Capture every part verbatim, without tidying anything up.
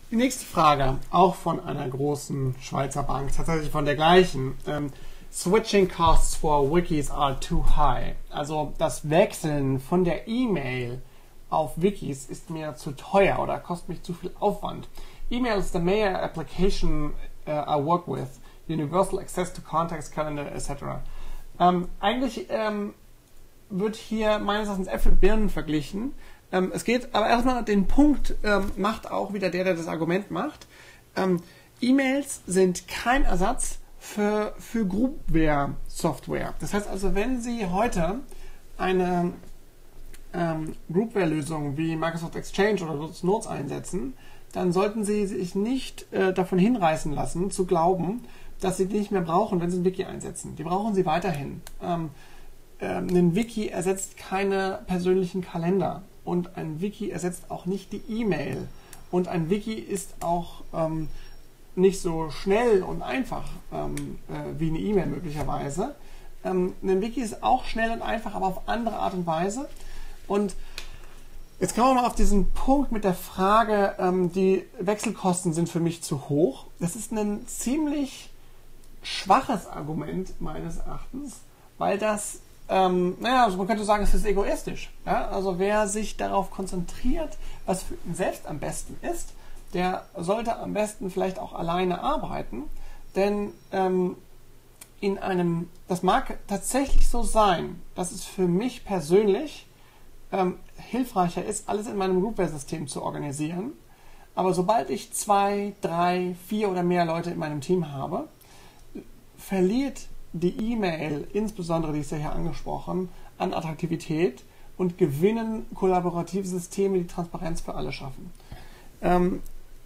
Die nächste Frage, auch von einer großen Schweizer Bank, tatsächlich von der gleichen. Ähm, Switching costs for wikis are too high. Also das Wechseln von der E-Mail auf Wikis ist mir zu teuer oder kostet mich zu viel Aufwand. Email is the main application uh, I work with. Universal access to contacts, calendar, et cetera. Ähm, eigentlich ähm, wird hier meines Erachtens Äpfel mit Birnen verglichen. Ähm, es geht aber erstmal, den Punkt ähm, macht auch wieder der, der das Argument macht. Ähm, E-Mails sind kein Ersatz für, für Groupware-Software. Das heißt also, wenn Sie heute eine ähm, Groupware-Lösung wie Microsoft Exchange oder Lotus Notes einsetzen, dann sollten Sie sich nicht äh, davon hinreißen lassen, zu glauben, dass Sie die nicht mehr brauchen, wenn Sie ein Wiki einsetzen. Die brauchen Sie weiterhin. Ähm, ähm, ein Wiki ersetzt keine persönlichen Kalender und ein Wiki ersetzt auch nicht die E-Mail. Und ein Wiki ist auch ähm, nicht so schnell und einfach ähm, äh, wie eine E-Mail möglicherweise. Ähm, ein Wiki ist auch schnell und einfach, aber auf andere Art und Weise. Und jetzt kommen wir mal auf diesen Punkt mit der Frage, ähm, die Wechselkosten sind für mich zu hoch. Das ist ein ziemlich schwaches Argument meines Erachtens, weil das, ähm, naja, also man könnte sagen, es ist egoistisch. Ja? Also wer sich darauf konzentriert, was für ihn selbst am besten ist, der sollte am besten vielleicht auch alleine arbeiten, denn ähm, in einem, das mag tatsächlich so sein, dass es für mich persönlich ähm, hilfreicher ist, alles in meinem Groupware-System zu organisieren, aber sobald ich zwei, drei, vier oder mehr Leute in meinem Team habe, verliert die E-Mail, insbesondere, die ist ja hier angesprochen, an Attraktivität und gewinnen kollaborative Systeme, die Transparenz für alle schaffen. Ähm,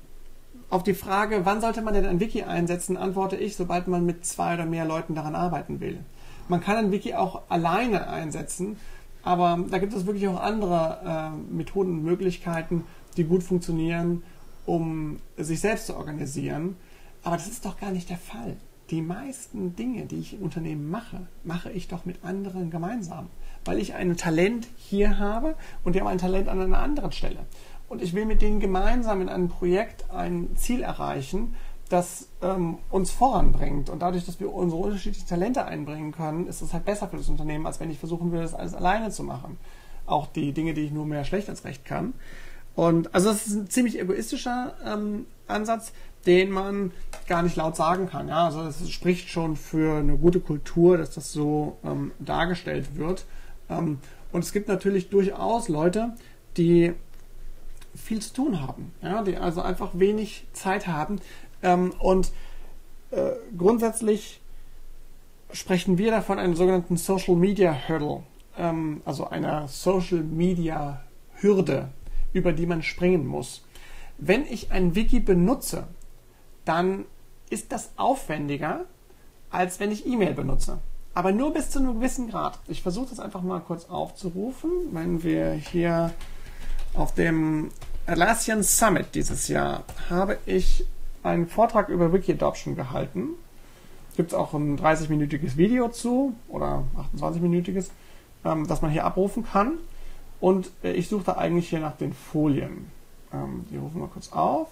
auf die Frage, wann sollte man denn ein Wiki einsetzen, antworte ich, sobald man mit zwei oder mehr Leuten daran arbeiten will. Man kann ein Wiki auch alleine einsetzen, aber da gibt es wirklich auch andere äh, Methoden und Möglichkeiten, die gut funktionieren, um sich selbst zu organisieren. Aber das ist doch gar nicht der Fall. Die meisten Dinge, die ich im Unternehmen mache, mache ich doch mit anderen gemeinsam, weil ich ein Talent hier habe und die haben ein Talent an einer anderen Stelle. Und ich will mit denen gemeinsam in einem Projekt ein Ziel erreichen, das ähm, uns voranbringt. Und dadurch, dass wir unsere unterschiedlichen Talente einbringen können, ist es halt besser für das Unternehmen, als wenn ich versuchen würde, das alles alleine zu machen. Auch die Dinge, die ich nur mehr schlecht als recht kann. Und also das ist ein ziemlich egoistischer ähm, Ansatz, den man gar nicht laut sagen kann. Ja? Also es spricht schon für eine gute Kultur, dass das so ähm, dargestellt wird. Ähm, und es gibt natürlich durchaus Leute, die viel zu tun haben, ja? Die also einfach wenig Zeit haben. Ähm, und äh, grundsätzlich sprechen wir davon einen sogenannten Social Media Hurdle, ähm, also einer Social Media Hürde, über die man springen muss. Wenn ich ein Wiki benutze, dann ist das aufwendiger, als wenn ich E-Mail benutze. Aber nur bis zu einem gewissen Grad. Ich versuche das einfach mal kurz aufzurufen. Wenn wir hier auf dem Atlassian Summit dieses Jahr habe ich einen Vortrag über Wiki-Adoption gehalten. Gibt es auch ein dreißig-minütiges Video zu, oder achtundzwanzig-minütiges, ähm, das man hier abrufen kann. Und äh, ich suche da eigentlich hier nach den Folien. Ähm, die rufen wir kurz auf.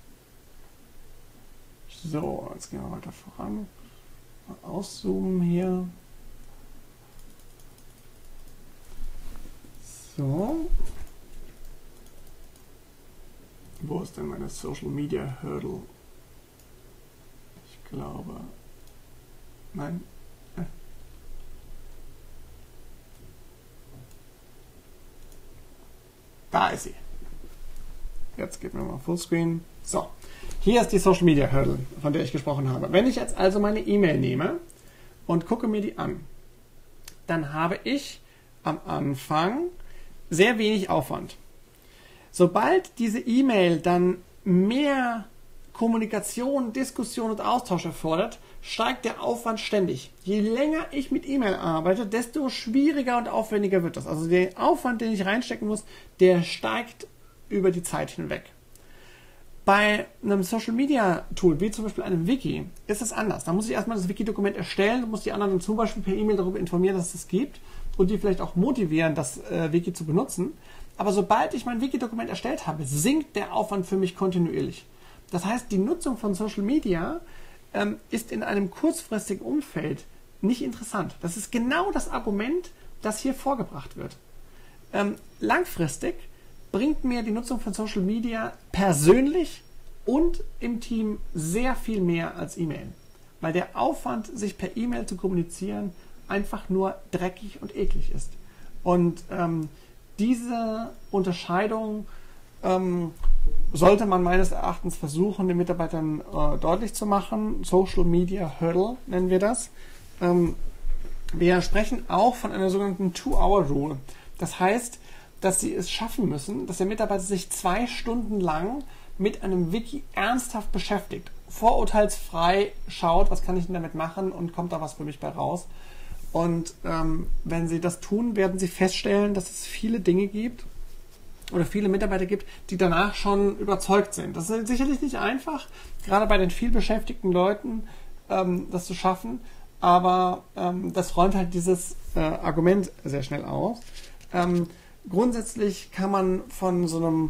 So, jetzt gehen wir weiter voran. Mal auszoomen hier. So. Wo ist denn meine Social Media Hurdle? Ich glaube. Nein. Da ist sie. Jetzt geben wir mal Fullscreen. So, hier ist die Social Media Hurdle, von der ich gesprochen habe. Wenn ich jetzt also meine E-Mail nehme und gucke mir die an, dann habe ich am Anfang sehr wenig Aufwand. Sobald diese E-Mail dann mehr Kommunikation, Diskussion und Austausch erfordert, steigt der Aufwand ständig. Je länger ich mit E-Mail arbeite, desto schwieriger und aufwendiger wird das. Also der Aufwand, den ich reinstecken muss, der steigt über die Zeit hinweg. Bei einem Social Media Tool, wie zum Beispiel einem Wiki, ist es anders. Da muss ich erstmal das Wiki-Dokument erstellen, muss die anderen dann zum Beispiel per E-Mail darüber informieren, dass es das gibt und die vielleicht auch motivieren, das äh, Wiki zu benutzen. Aber sobald ich mein Wiki-Dokument erstellt habe, sinkt der Aufwand für mich kontinuierlich. Das heißt, die Nutzung von Social Media ähm, ist in einem kurzfristigen Umfeld nicht interessant. Das ist genau das Argument, das hier vorgebracht wird. Ähm, langfristig bringt mir die Nutzung von Social Media persönlich und im Team sehr viel mehr als E-Mail. Weil der Aufwand, sich per E-Mail zu kommunizieren, einfach nur dreckig und eklig ist. Und ähm, diese Unterscheidung ähm, sollte man meines Erachtens versuchen, den Mitarbeitern äh, deutlich zu machen. Social Media Hurdle nennen wir das. Ähm, wir sprechen auch von einer sogenannten Two-Hour-Rule. Das heißt, dass sie es schaffen müssen, dass der Mitarbeiter sich zwei Stunden lang mit einem Wiki ernsthaft beschäftigt, vorurteilsfrei schaut, was kann ich denn damit machen und kommt da was für mich bei raus. Und ähm, wenn sie das tun, werden sie feststellen, dass es viele Dinge gibt oder viele Mitarbeiter gibt, die danach schon überzeugt sind. Das ist sicherlich nicht einfach, gerade bei den viel beschäftigten Leuten ähm, das zu schaffen, aber ähm, das räumt halt dieses äh, Argument sehr schnell aus. Ähm, grundsätzlich kann man von so einem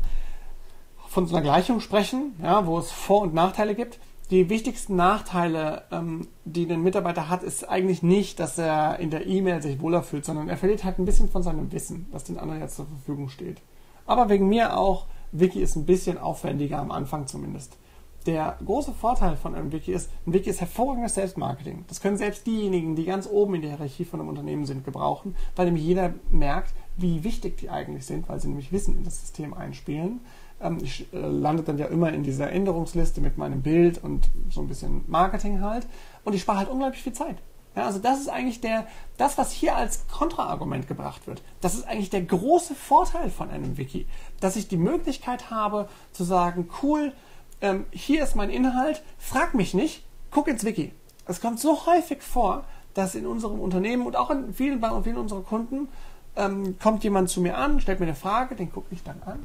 von so einer Gleichung sprechen, ja, wo es Vor- und Nachteile gibt. Die wichtigsten Nachteile, ähm, die ein Mitarbeiter hat, ist eigentlich nicht, dass er in der E-Mail sich wohler fühlt, sondern er verliert halt ein bisschen von seinem Wissen, das den anderen jetzt zur Verfügung steht. Aber wegen mir auch, Wiki ist ein bisschen aufwendiger am Anfang zumindest. Der große Vorteil von einem Wiki ist, ein Wiki ist hervorragendes Selbstmarketing. Das können selbst diejenigen, die ganz oben in der Hierarchie von einem Unternehmen sind, gebrauchen, weil nämlich jeder merkt, wie wichtig die eigentlich sind, weil sie nämlich Wissen in das System einspielen. Ähm, ich äh, lande dann ja immer in dieser Änderungsliste mit meinem Bild und so ein bisschen Marketing halt. Und ich spare halt unglaublich viel Zeit. Ja, also das ist eigentlich der, das, was hier als Kontraargument gebracht wird. Das ist eigentlich der große Vorteil von einem Wiki, dass ich die Möglichkeit habe zu sagen, cool, ähm, hier ist mein Inhalt, frag mich nicht, guck ins Wiki. Es kommt so häufig vor, dass in unserem Unternehmen und auch in vielen, bei vielen unserer Kunden ähm, kommt jemand zu mir an, stellt mir eine Frage, den gucke ich dann an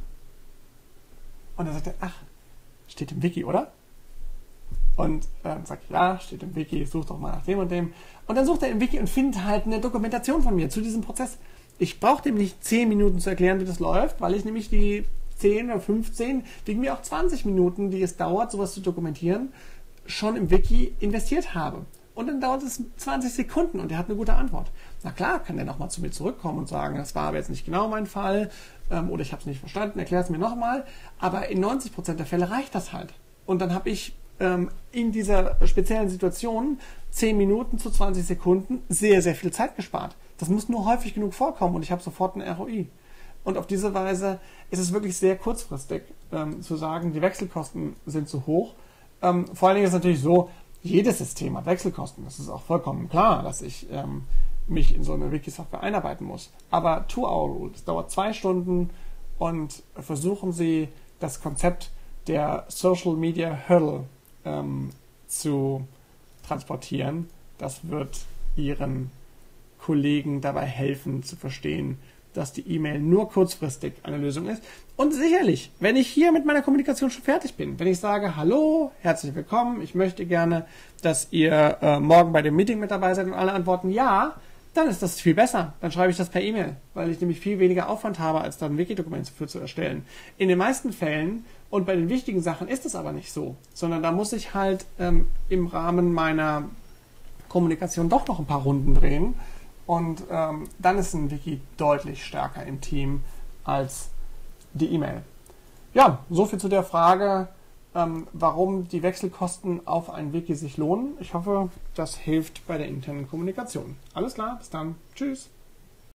und dann sagt er, ach, steht im Wiki, oder? Und ähm, sagt, ja, steht im Wiki, such doch mal nach dem und dem. Und dann sucht er im Wiki und findet halt eine Dokumentation von mir zu diesem Prozess. Ich brauche dem nicht zehn Minuten zu erklären, wie das läuft, weil ich nämlich die zehn oder fünfzehn, wegen mir auch zwanzig Minuten, die es dauert, sowas zu dokumentieren, schon im Wiki investiert habe. Und dann dauert es zwanzig Sekunden und er hat eine gute Antwort. Na klar, kann der nochmal zu mir zurückkommen und sagen, das war aber jetzt nicht genau mein Fall ähm, oder ich habe es nicht verstanden, erklär es mir nochmal. Aber in neunzig Prozent der Fälle reicht das halt. Und dann habe ich ähm, in dieser speziellen Situation zehn Minuten zu zwanzig Sekunden sehr, sehr viel Zeit gespart. Das muss nur häufig genug vorkommen und ich habe sofort ein R O I. Und auf diese Weise ist es wirklich sehr kurzfristig ähm, zu sagen, die Wechselkosten sind zu hoch. Ähm, vor allen Dingen ist es natürlich so, jedes System hat Wechselkosten. Das ist auch vollkommen klar, dass ich ähm, mich in so eine Wiki-Software einarbeiten muss. Aber Two-Hour-Rule, das dauert zwei Stunden und versuchen Sie, das Konzept der Social Media Hurdle ähm, zu transportieren. Das wird Ihren Kollegen dabei helfen zu verstehen, dass die E-Mail nur kurzfristig eine Lösung ist. Und sicherlich, wenn ich hier mit meiner Kommunikation schon fertig bin, wenn ich sage, hallo, herzlich willkommen, ich möchte gerne, dass ihr äh, morgen bei dem Meeting mit dabei seid und alle antworten ja, dann ist das viel besser. Dann schreibe ich das per E-Mail, weil ich nämlich viel weniger Aufwand habe, als dann ein Wiki-Dokument dafür zu erstellen. In den meisten Fällen und bei den wichtigen Sachen ist es aber nicht so, sondern da muss ich halt ähm, im Rahmen meiner Kommunikation doch noch ein paar Runden drehen. Und ähm, dann ist ein Wiki deutlich stärker im Team als die E-Mail. Ja, soviel zu der Frage, ähm, warum die Wechselkosten auf ein Wiki sich lohnen. Ich hoffe, das hilft bei der internen Kommunikation. Alles klar, bis dann. Tschüss.